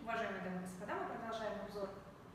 Уважаемые дамы и господа, мы продолжаем обзор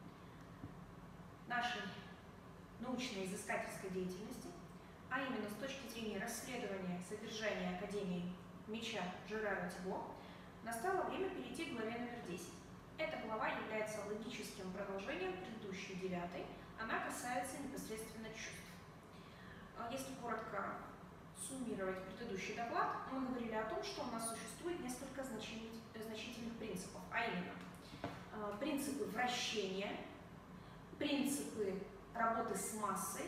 нашей научно-изыскательской деятельности, а именно с точки зрения расследования содержания Академии меча Жерара Тибо. Настало время перейти к главе номер 10. Эта глава является логическим продолжением предыдущей 9. Она касается непосредственно чувств. Если коротко суммировать предыдущий доклад, мы говорили о том, что у нас существует несколько значительных принципов, а именно принципы вращения, принципы работы с массой,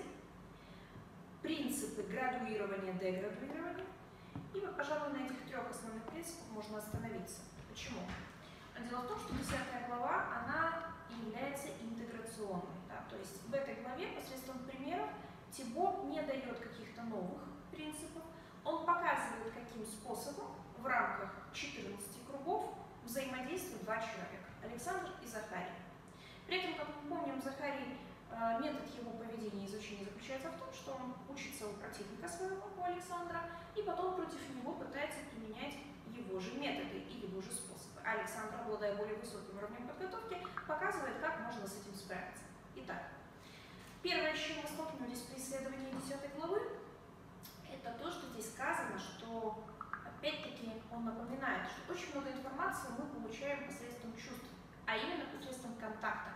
принципы градуирования-деградуирования. И вот, пожалуй, на этих трех основных принципах можно остановиться. Почему? Дело в том, что 10 глава, она является интеграционной. Да? То есть в этой главе посредством примеров Тибо не дает каких-то новых принципов, он показывает, каким способом в рамках 14 кругов взаимодействуют два человека – Александр и Захарий. При этом, как мы помним, Захарий, метод его поведения и изучения заключается в том, что он учится у противника своего, у Александра, и потом против него пытается применять его же методы и его же способы. А Александр, обладая более высоким уровнем подготовки, показывает, как можно с этим справиться. Итак, первое, с чем мы столкнулись при исследовании 10 главы, это то, что здесь сказано, что, опять-таки, он напоминает, что очень много информации мы получаем посредством чувств, а именно посредством контакта.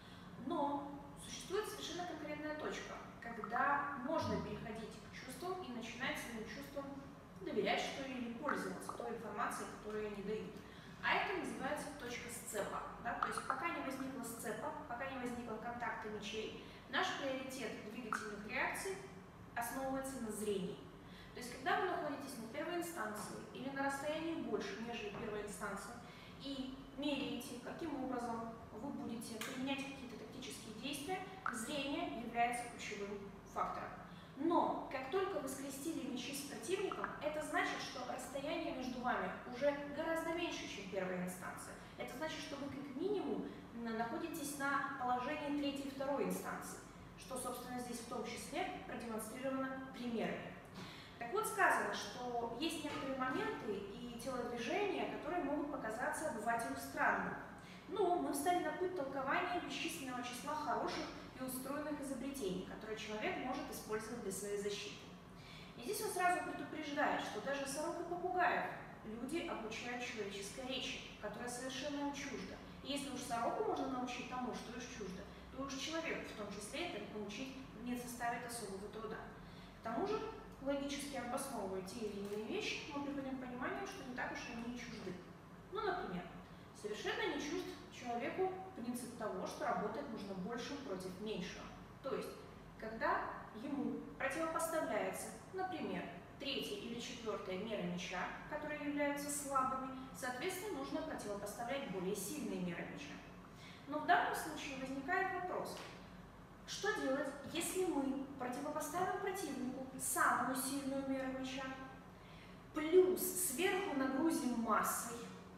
Но существует совершенно конкретная точка, когда можно переходить к чувствам и начинать своим чувствам доверять, что ли, или пользоваться той информацией, которую они дают. А это называется точка сцепа. Да? То есть пока не возникла сцепа, пока не возникло контакта мечей, наш приоритет двигательных реакций основывается на зрении. То есть когда вы находитесь на первой инстанции или на расстоянии больше, нежели первая инстанция, и меряете, каким образом вы будете применять какие-то тактические действия, зрение является ключевым фактором. Но как только вы скрестили мечи с противником, это значит, что расстояние между вами уже гораздо меньше, чем первая инстанция. Это значит, что вы как минимум находитесь на положении третьей и второй инстанции, что, собственно, здесь в том числе продемонстрировано примерами. Так вот, сказано, что есть некоторые моменты и телодвижения, которые могут показаться обывателю странным. Но мы встали на путь толкования бесчисленного числа хороших и устроенных изобретений, которые человек может использовать для своей защиты. И здесь он сразу предупреждает, что даже сорок и попугаев люди обучают человеческой речи, которая совершенно им чужда. И если уж сороку можно научить тому, что уж чуждо, то уж человеку в том числе это научить не составит особого труда. К тому же, логически обосновывая те или иные вещи, мы приходим к пониманию, что не так уж они и чужды. Ну, например, совершенно не чужд человеку принцип того, что работать нужно большим против меньшего. То есть, когда ему противопоставляется, например, третья или четвертая мера меча, которые являются слабыми, соответственно, нужно противопоставлять более сильные меры меча. Но в данном случае возникает вопрос, что делать, если мы противопоставим противнику самую сильную меру меча, плюс сверху нагрузим массой,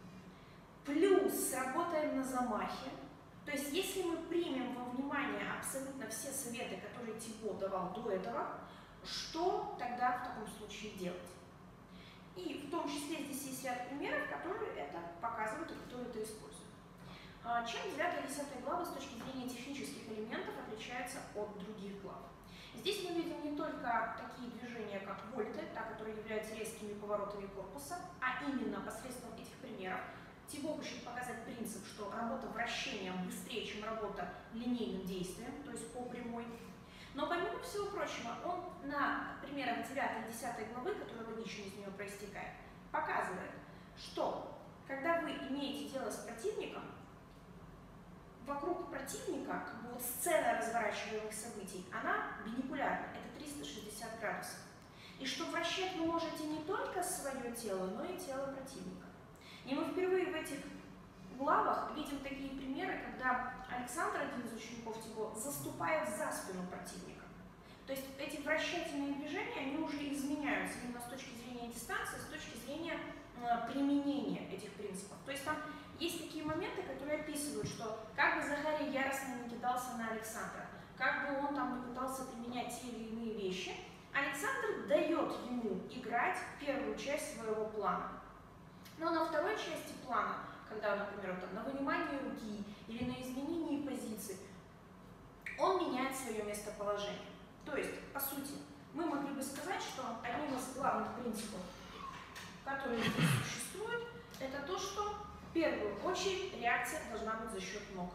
плюс сработаем на замахе? То есть, если мы примем во внимание абсолютно все советы, которые Тибо давал до этого, что тогда в таком случае делать? И в том числе здесь есть ряд примеров, которые это показывают и которые это используют. Чем 9 и 10 главы с точки зрения технических элементов отличаются от других глав? Здесь мы видим не только такие движения, как вольты, которые являются резкими поворотами корпуса, а именно посредством этих примеров Тибо хочет показать принцип, что работа вращением быстрее, чем работа линейным действием, то есть по прямой. Но помимо всего прочего, он на примерах 9 и 10 главы, которые логично из нее проистекают, показывает, что когда вы имеете дело с противником, вокруг противника, вот сцена разворачиваемых событий, она биникулярна, это 360 градусов. И что вращать вы можете не только свое тело, но и тело противника. И мы впервые в этих главах видим такие примеры, когда Александр, один из учеников Тибо, заступает за спину противника. То есть эти вращательные движения, они уже изменяются именно с точки зрения дистанции, с точки зрения применения этих принципов. То есть там есть такие моменты, которые описывают, что как бы Захарий яростно не кидался на Александра, как бы он там не пытался применять те или иные вещи, Александр дает ему играть первую часть своего плана. Но на второй части плана когда, например, там, на вынимании руки или на изменении позиции, он меняет свое местоположение. То есть, по сути, мы могли бы сказать, что одним из главных принципов, которые здесь существуют, это то, что в первую очередь реакция должна быть за счет ног.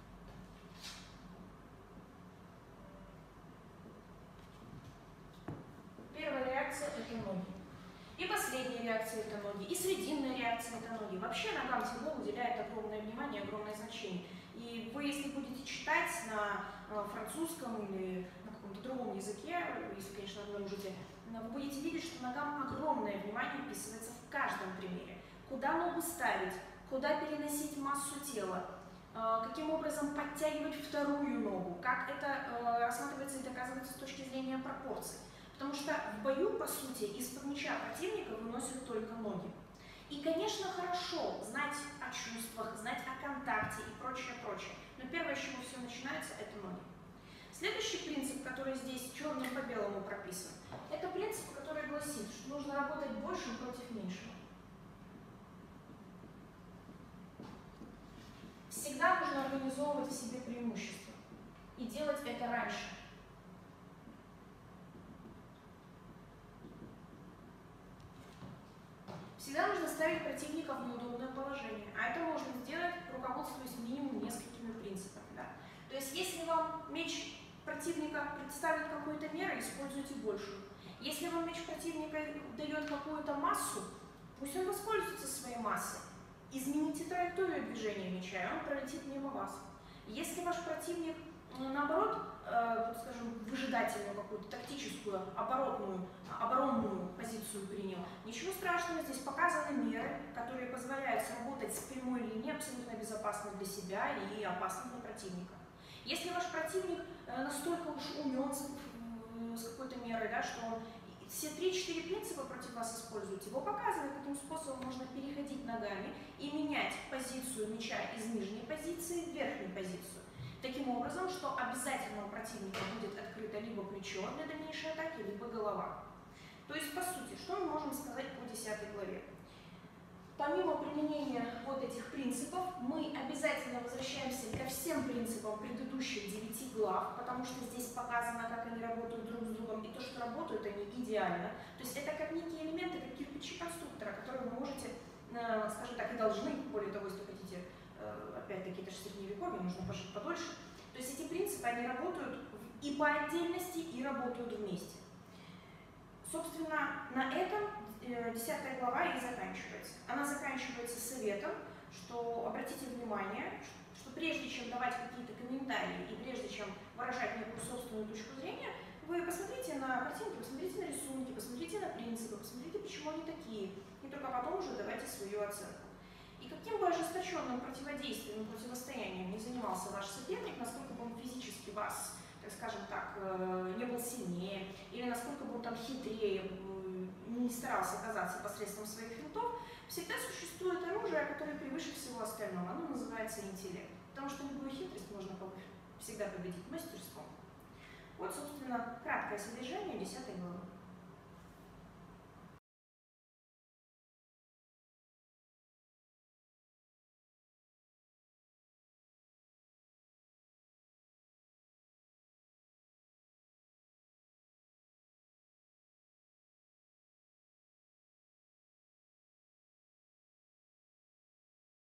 Первая реакция – это ноги. И последняя реакция – это ноги. И срединная реакция – это ноги. Вообще ногам всего уделяет огромное внимание, огромное значение. И вы, если будете читать на французском или на каком-то другом языке, если, конечно, обнаружите, вы будете видеть, что ногам огромное внимание вписывается в каждом примере. Куда ногу ставить, куда переносить массу тела, каким образом подтягивать вторую ногу, как это рассматривается и доказывается с точки зрения пропорций. Потому что в бою, по сути, из-под мяча противника выносят только ноги. И, конечно, хорошо знать о чувствах, знать о контакте и прочее, прочее. Но первое, с чего все начинается, это ноги. Следующий принцип, который здесь черным по белому прописан, это принцип, который гласит, что нужно работать большим против меньшего. Всегда нужно организовывать в себе преимущество и делать это раньше. Всегда нужно ставить противника в неудобное положение, а это можно сделать, руководствуясь минимум несколькими принципами. Да? То есть, если вам меч противника представит какой-то мерой, используйте большую. Если вам меч противника дает какую-то массу, пусть он воспользуется своей массой. Измените траекторию движения меча, и он пролетит мимо вас. Если ваш противник, наоборот, скажем, выжидательную какую-то тактическую, оборонную позицию принял, ничего страшного, здесь показаны меры, которые позволяют сработать с прямой линии абсолютно безопасно для себя и опасно для противника. Если ваш противник настолько уж умен с какой-то мерой, да, что он все 3-4 принципа против вас использует, его показывает, каким способом можно переходить ногами и менять позицию мяча из нижней позиции в верхнюю позицию. Таким образом, что обязательно у противника будет открыто либо плечо для дальнейшей атаки, либо голова. То есть, по сути, что мы можем сказать по 10 главе? Помимо применения вот этих принципов, мы обязательно возвращаемся ко всем принципам предыдущих 9 глав, потому что здесь показано, как они работают друг с другом, и то, что работают они идеально. То есть это как некие элементы, как кирпичи конструктора, которые вы можете, скажем так, и должны, более того, если хотите, опять-таки, это же средневековье, нужно пожить подольше. То есть эти принципы, они работают и по отдельности, и работают вместе. Собственно, на этом 10 глава и заканчивается. Она заканчивается советом, что обратите внимание, что прежде чем давать какие-то комментарии и прежде чем выражать некую собственную точку зрения, вы посмотрите на картинки, посмотрите на рисунки, посмотрите на принципы, посмотрите, почему они такие, и только потом уже давайте свою оценку. И каким бы ожесточенным противодействием и противостоянием не занимался ваш соперник, насколько бы он физически вас, так скажем так, не был сильнее, или насколько бы он там хитрее, не старался оказаться посредством своих финтов, всегда существует оружие, которое превыше всего остального. Оно называется интеллект. Потому что любую хитрость можно всегда победить мастерством. Вот, собственно, краткое содержание 10 главы.